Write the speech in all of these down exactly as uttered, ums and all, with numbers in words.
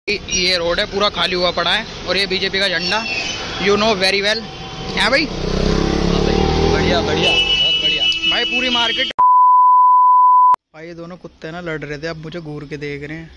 ये रोड है पूरा खाली हुआ पड़ा है और ये बीजेपी का झंडा, यू नो वेरी वेल। है भाई, बढ़िया बढ़िया बहुत बढ़िया भाई पूरी मार्केट। भाई ये दोनों कुत्ते ना लड़ रहे थे, अब मुझे घूर के देख रहे हैं।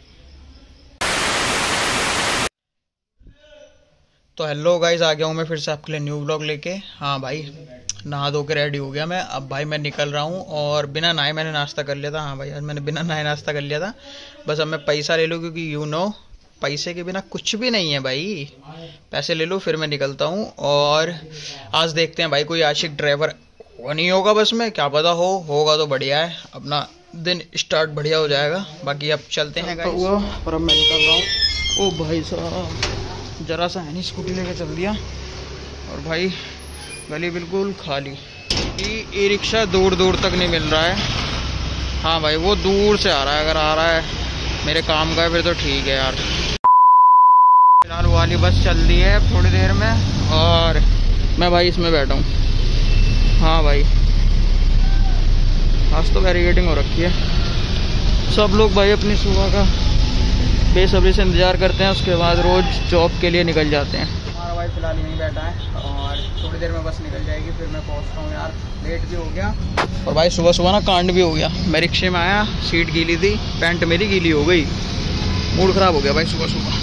तो हेलो गाइस, आ गया हूँ मैं फिर से आपके लिए न्यू व्लॉग लेके। हाँ भाई, नहा धो के रेडी हो गया मैं। अब भाई मैं निकल रहा हूँ और बिना नहाए मैंने नाश्ता कर लिया था। हाँ भाई, आज मैंने बिना नहाए नाश्ता कर लिया था। बस अब मैं पैसा ले लूँ, क्योंकि यू नो पैसे के बिना कुछ भी नहीं है भाई। पैसे ले लो फिर मैं निकलता हूँ। और आज देखते हैं भाई, कोई आशिक ड्राइवर नहीं होगा बस में, क्या पता हो, होगा तो बढ़िया है, अपना दिन स्टार्ट बढ़िया हो जाएगा। बाकी अब चलते हैं गाइस। हुआ पर अब मैं निकल रहा हूँ। ओ भाई साहब, जरा सा है नहीं, स्कूटी लेके चल दिया और भाई गली बिल्कुल खाली। ई रिक्शा दूर दूर तक नहीं मिल रहा है। हाँ भाई, वो दूर से आ रहा है, अगर आ रहा है मेरे काम का है फिर तो ठीक है यार। फिलहाल वो वाली बस चल रही है थोड़ी देर में और मैं भाई इसमें बैठा हूँ। हाँ भाई, आज तो बैरिकेडिंग हो रखी है। सब लोग भाई अपनी सुबह का बेसब्री से इंतज़ार करते हैं, उसके बाद रोज़ जॉब के लिए निकल जाते हैं। हमारा भाई फिलहाल यहीं बैठा है और थोड़ी देर में बस निकल जाएगी, फिर मैं पहुंचता हूँ यार, लेट भी हो गया। और भाई सुबह सुबह ना कांड भी हो गया। मैं रिक्शे में आया, सीट गीली थी, पैंट मेरी गीली हो गई, मूड ख़राब हो गया भाई सुबह सुबह।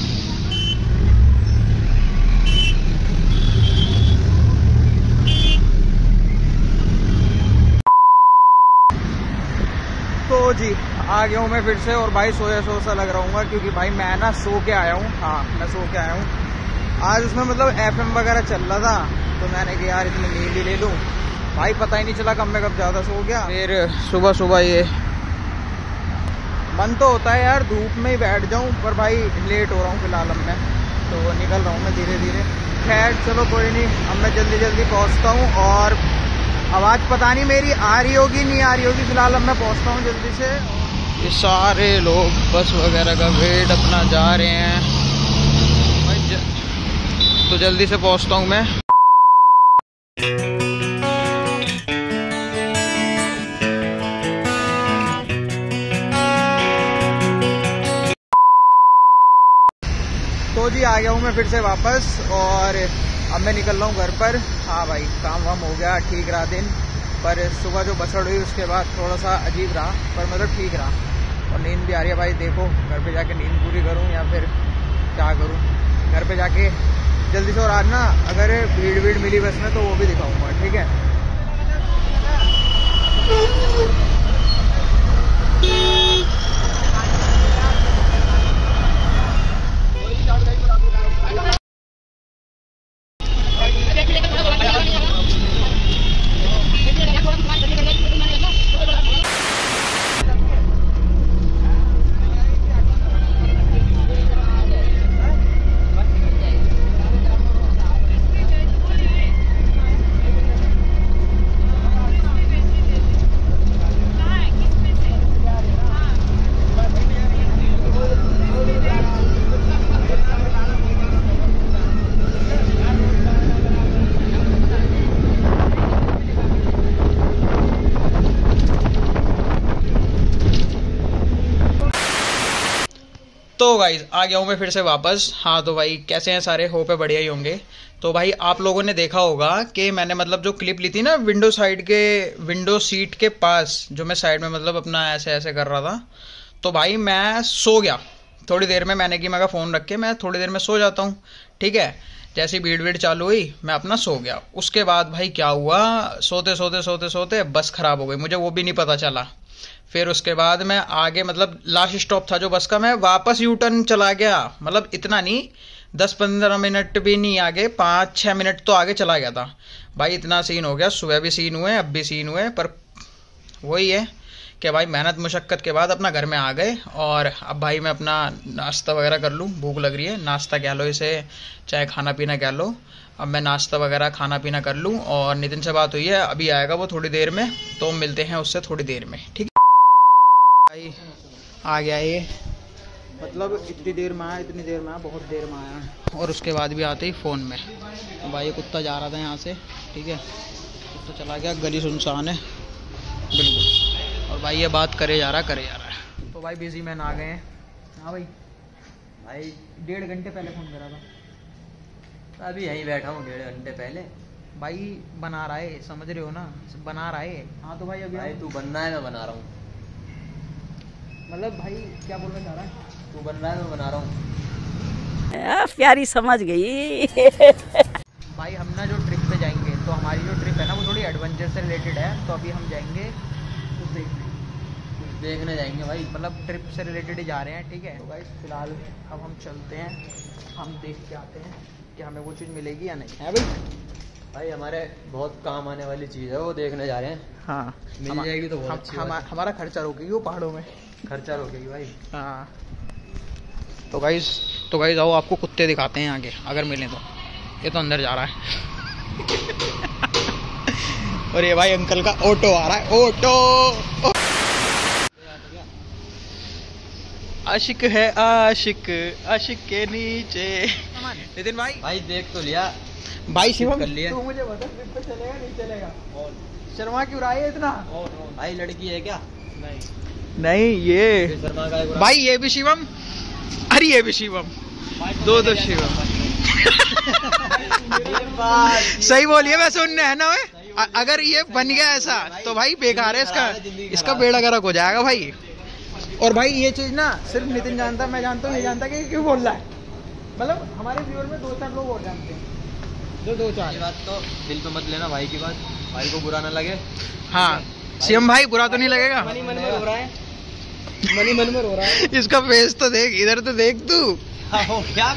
तो जी आ गया हूँ मैं फिर से और भाई सोया सो सा लग रहा हूँ, क्योंकि भाई मैं ना सो के आया हूँ। हाँ, मैं सो के आया हूँ आज। उसमें मतलब एफएम वगैरह चल रहा था, तो मैंने कहा यार इतनी नींद ही ले लूँ। भाई पता ही नहीं चला कब मैं कब ज़्यादा सो गया। फिर सुबह सुबह ये मन तो होता है यार धूप में ही बैठ जाऊँ, पर भाई लेट हो रहा हूँ फिलहाल। अब मैं तो निकल रहा हूँ मैं धीरे धीरे। खैर चलो कोई नहीं, अब मैं जल्दी जल्दी पहुँचता हूँ। और आवाज़ पता नहीं मेरी आ रही होगी नहीं आ रही होगी, फिलहाल अब मैं पहुँचता हूँ जल्दी से। ये सारे लोग बस वगैरह का वेट अपना जा रहे हैं भाई, ज... तो जल्दी से पहुँचता हूँ मैं। तो जी आ गया हूँ मैं फिर से वापस और अब मैं निकल रहा हूँ घर पर। हाँ भाई, काम वाम हो गया, ठीक रहा दिन। पर सुबह जो बसड़ हुई उसके बाद थोड़ा सा अजीब रहा, पर मतलब ठीक रहा। और नींद भी आ रही है भाई। देखो घर पे जाके नींद पूरी करूँ या फिर क्या करूँ। घर पे जाके जल्दी से, और आज ना अगर भीड़ भीड़ मिली बस में तो वो भी दिखाऊंगा, ठीक है। तो गाइज आ गया हूँ मैं फिर से वापस। हाँ तो भाई कैसे हैं सारे, हो पे बढ़िया ही होंगे। तो भाई आप लोगों ने देखा होगा कि मैंने मतलब जो क्लिप ली थी ना विंडो साइड के, विंडो सीट के पास, जो मैं साइड में मतलब अपना ऐसे ऐसे कर रहा था। तो भाई मैं सो गया थोड़ी देर में। मैंने कि मैं फ़ोन रख के मैं थोड़ी देर में सो जाता हूँ, ठीक है। जैसी भीड़ भीड़ चालू हुई मैं अपना सो गया। उसके बाद भाई क्या हुआ, सोते सोते सोते सोते बस खराब हो गई, मुझे वो भी नहीं पता चला। फिर उसके बाद मैं आगे मतलब लास्ट स्टॉप था जो बस का, मैं वापस यू टर्न चला गया। मतलब इतना नहीं, दस पंद्रह मिनट भी नहीं आगे, पाँच छः मिनट तो आगे चला गया था भाई। इतना सीन हो गया, सुबह भी सीन हुए, अब भी सीन हुए। पर वही है कि भाई मेहनत मुशक्क़त के बाद अपना घर में आ गए। और अब भाई मैं अपना नाश्ता वगैरह कर लूँ, भूख लग रही है। नाश्ता कह लो इसे, चाहे खाना पीना कह लो। अब मैं नाश्ता वगैरह खाना पीना कर लूँ। और नितिन से बात हुई है, अभी आएगा वो थोड़ी देर में, तो मिलते हैं उससे थोड़ी देर में, ठीक है भाई। आ गया ये, मतलब इतनी देर में आया, इतनी देर में आया, बहुत देर में आया। और उसके बाद भी आते ही फ़ोन में भाई ये कुत्ता जा रहा था यहाँ से, ठीक है। कुत्ता चला गया, गली सुनसान है बिल्कुल। और भाई ये बात करे जा रहा करे जा रहा है। तो भाई बिजी मैन आ गए हैं। हाँ भाई भाई डेढ़ घंटे पहले फोन करा था। अभी यहीं बैठा हूँ डेढ़ घंटे पहले। भाई बना रहा है, समझ रहे हो ना, बना रहा है। हाँ तो भाई अभी भाई तू बनना है मैं बना रहा हूँ। मतलब भाई क्या बोलना चाह रहा है? तू बन रहा है मैं बना रहा हूँ। प्यारी समझ गई। भाई हम ना जो ट्रिप पे जाएंगे, तो हमारी जो ट्रिप है ना वो थोड़ी एडवेंचर से रिलेटेड है। तो अभी हम जाएंगे कुछ देखने कुछ देखने जाएंगे भाई, मतलब ट्रिप से रिलेटेड ही जा रहे हैं, ठीक है। तो भाई फिलहाल अब हम चलते हैं, हम देख के आते हैं कि हमें वो चीज़ मिलेगी या नहीं, है भाई। भाई हमारे बहुत काम आने वाली चीज़ है, वो देखने जा रहे हैं। हाँ मिल हम, जाएगी तो बहुत हम, अच्छी हम, बात है। हमारा खर्चा रोकेगी वो पहाड़ों में। खर्चा रोकेगी भाई। हाँ तो गाइस तो गाइस आओ आपको कुत्ते दिखाते हैं आगे, अगर मिले तो। ये तो अंदर जा रहा है। और ये भाई अंकल का ऑटो आ रहा है, ऑटो। आशिक है आशिक, आशिक के नीचे। नितिन भाई भाई देख तो लिया भाई शिवम कर लिया। तू मुझे बता ट्रिप पे चलेगा नहीं चलेगा? शर्मा क्यों रहा है इतना? भाई लड़की है क्या? नहीं नहीं ये शर्मा का है भाई, ये भी शिवम, अरे ये भी शिवम, दो दो शिवम। सही बोलिए, मैं सुनने है ना मैं। अ- अगर ये बन गया ऐसा तो भाई बेकार है इसका, इसका बेड़ा गर्क हो जाएगा भाई। और भाई ये चीज ना सिर्फ नितिन जानता है, मैं जानता हूँ, ये जानता है कि क्यों बोल रहा है। मतलब हमारे व्यूअर में दो चार लोग और जानते हैं, जो दो चार। ये बात तो दिल पे मत लेना भाई की बात, भाई को बुरा ना लगे। हाँ शिवम भाई बुरा तो नहीं लगेगा? मनी मन में रो रहा है, मनी मन में रो रहा है। इसका फेस तो देख, इधर तो देख तू। हो क्या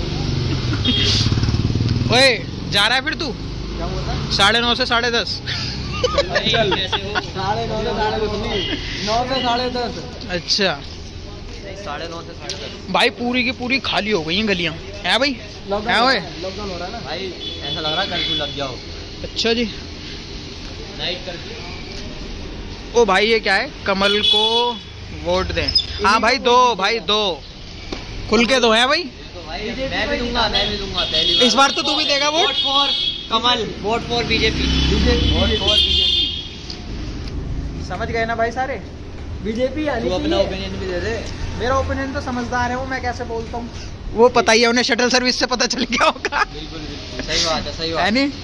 ओए जा रहा है फिर तू? क्या बोलता है? साढ़े नौ से साढ़े दस। साढ़े नौ से साढ़े दस, नौ से साढ़े दस। अच्छा साढ़े नौ से साढ़े दस। भाई पूरी की पूरी खाली हो गई हैं गलियां, है भाई? है ओए? लॉकडाउन हो रहा है ना भाई, ऐसा लग रहा है कर्फ्यू लग जाओ। अच्छा जी। Night curfew. ओ भाई ये क्या है, कमल को वोट दें। हाँ भाई दो, भाई दो खुल के दो है भाई। तो भाई मैं भी दूंगा, मैं भी दूंगा पहली बार। इस बार तो तू भी देगा vote? For kamal, vote for BJP, vote for BJP. समझ गए ना भाई सारे? बीजेपी तू अपना ओपिनियन भी दे दे। मेरा ओपिनियन तो समझदार है वो, मैं कैसे बोलता हूँ वो पता ही है उन्हें, शटल सर्विस से पता चल गया होगा। बिल्कुल बिल्कुल सही बात है, सही है बात नहीं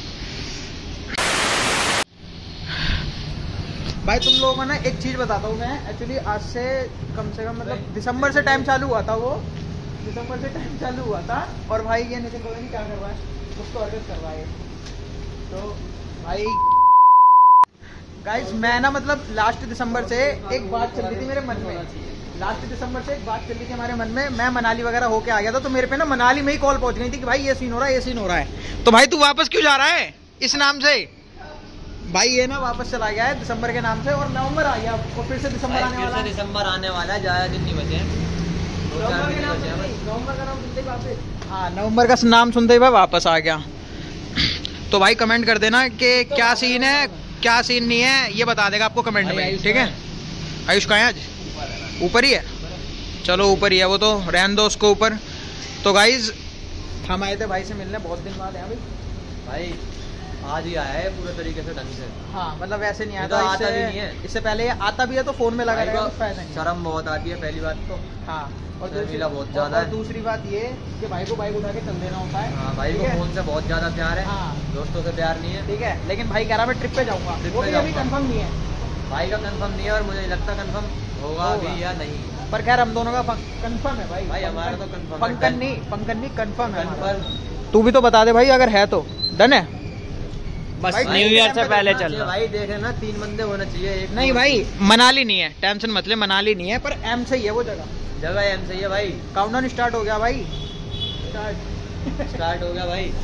भाई? तुम लोगों को ना एक चीज बताता हूँ मैं, एक्चुअली आज से कम से कम मतलब दिसंबर से टाइम चालू हुआ था, वो दिसंबर से टाइम चालू हुआ था। और भाई ये नितिन पता नहीं क्या कर रहा है, उसको हरकत कर रहा है। तो भाई गाइस मैं ना मतलब लास्ट दिसंबर से एक बात चल रही थी मेरे मन में, लास्ट दिसंबर से एक बात चल रही थी हमारे मन में। मैं मनाली वगैरह होके आ गया था, तो मेरे पे ना मनाली में ही कॉल पहुंच गई थी कि भाई ये सीन हो रहा है, ये सीन हो रहा है। तो भाई तू वापस क्यों जा रहा है इस नाम से? भाई ये ना वापस चला गया है दिसंबर के नाम से, और नवंबर आ गया और फिर से दिसंबर आने वाला है। दिसंबर आने वाला है, ज्यादा दिन नहीं बचे हैं। नवंबर के नाम से नहीं, नवंबर का नाम सुनते ही वापस, हाँ नवंबर का नाम सुनते ही भाई वापस आ गया। तो भाई कमेंट कर देना कि क्या सीन है, क्या सीन नहीं है, ये बता देगा आपको कमेंट में, ठीक है? आयुष कहाँ है आज? ऊपर ही है, चलो ऊपर ही है वो, तो रहने दो उसको ऊपर। तो गाइज हम आए थे भाई से मिलने, बहुत दिन बाद है भाई। भाई आज ही आया है पूरे तरीके से ढंग से। हाँ मतलब वैसे नहीं आया ये तो था, आता भी नहीं इससे है। इससे पहले ये आता भी है तो फोन में लगा भाई रहेगा, को कुछ फायदा नहीं है। शर्म बहुत आती है पहली बात तो। हाँ और शर्मीला दूसरी बहुत और- ज्यादा और है। दूसरी बात ये कि भाई को बाइक उठा के चल देना होता है। हाँ भाई ठीक को है? फोन से बहुत ज्यादा प्यार है, हाँ। दोस्तों से प्यार नहीं है। ठीक है, लेकिन भाई कह रहा मैं ट्रिप पे जाऊंगा, ट्रिप वो पे भी अभी जाऊंगा। कंफर्म नहीं है। भाई का कंफर्म नहीं है और मुझे नहीं लगता कंफर्म होगा होगा। भी या नहीं। पर खैर हम दोनों का कंफर्म है भाई। भाई हमारा तो confirm है। पंकन नहीं, पंकन नहीं, कंफर्म है हमारा। कंफर्म तू भी तो बता दे भाई, अगर है तो डन है। बस भाई, न्यू ईयर से पहले देखना चल चाहिए रहा। भाई, देखे ना तीन बंदे होने चाहिए। एक नहीं भाई मनाली नहीं है, टेंशन मत ले, मनाली नहीं है, पर एम से ही है वो जगह। जगह एम सही है भाई। काउंटडाउन स्टार्ट हो गया भाई, स्टार्ट स्टार्ट हो गया भाई।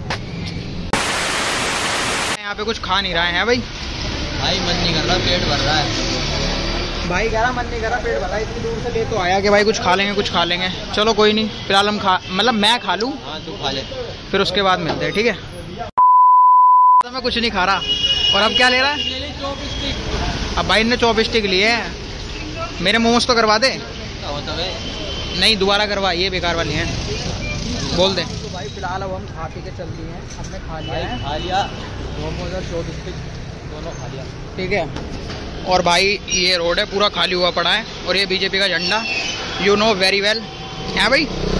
यहाँ पे कुछ खा नहीं रहा है भाई। भाई मन नहीं कर रहा, पेट भर रहा है। भाई कह रहा मन नहीं कर रहा, पेट भरा, इतनी दूर से ले तो आया कि भाई कुछ खा लेंगे, कुछ खा लेंगे। चलो कोई नहीं, फिलहाल हम खा मतलब मैं खा लूँ, हाँ तू खा ले। फिर उसके बाद मिलते हैं, ठीक है? तो मैं कुछ नहीं खा रहा, और अब क्या ले रहा है? अब भाई ने चॉपस्टिक लिए हैं, मेरे मोमोज तो करवा दे। नहीं दोबारा करवा, ये बेकार वाली हैं, बोल दे। तो भाई फिलहाल अब हम खा पी के चल दिए हैं, हमने खा लिया है, खा लिया मोमोज और चॉपस्टिक दोनों खा लिया। ठीक है? और भाई ये रोड है पूरा खाली हुआ पड़ा है, और ये बीजेपी का झंडा, यू नो वेरी वेल है भाई।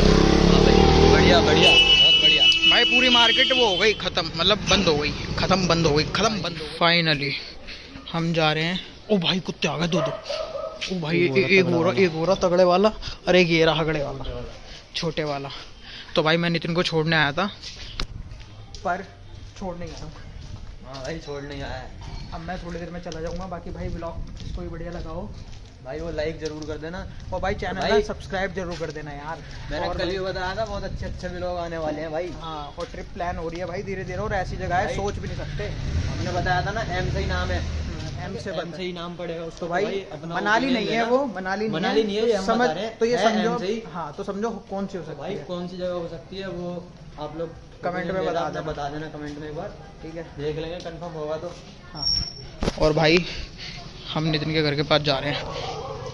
बढ़िया बढ़िया बहुत बढ़िया भाई। पूरी मार्केट वो हो गई खत्म, मतलब बंद हो गई, खत्म बंद हो गई, खत्म बंद हो गई। फाइनली हम जा रहे हैं। ओ भाई कुत्ते आ गए दो दो। ओ भाई ए, एक हो रहा एक हो रहा तगड़े वाला और एक ये रहा हगड़े वाला छोटे वाला। तो भाई मैं नितिन को छोड़ने आया था पर छोड़ नहीं आया हूँ। हाँ भाई छोड़ नहीं आया है। अब मैं थोड़ी देर में चला जाऊंगा। बाकी भाई ब्लॉग इसको भी बढ़िया लगाओ भाई, वो लाइक जरूर कर देना और भाई चैनल भाई ना सब्सक्राइब जरूर कर देना यार। मैंने और कल ही बताया था बहुत अच्छे अच्छे लोग आने वाले हैं भाई। हाँ और ट्रिप प्लान हो रही है भाई धीरे धीरे और ऐसी जगह है भाई, सोच भी नहीं सकते। हमने बताया था ना एम से ही नाम है, एम से एम से ही नाम पड़ेगा उसको। तो भाई मनाली नहीं है वो, मनाली नहीं मनाली नहीं है, ये हम समझ बता रहे हैं, तो ये है समझो। एम से ही। हाँ तो समझो कौन सी हो सकती भाई है। कौन सी जगह हो सकती है वो आप लोग कमेंट में बता देना, देना बता देना कमेंट में एक बार, ठीक है। देख लेंगे कंफर्म होगा तो। हाँ और भाई हम नितिन के घर के पास जा रहे हैं।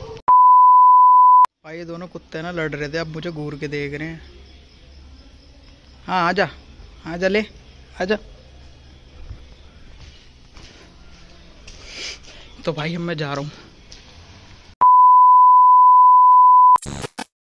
भाई ये दोनों कुत्ते ना लड़ रहे थे, अब मुझे घूर के देख रहे हैं। हाँ आजा आजा ले आजा। तो भाई अब मैं जा रहा हूँ।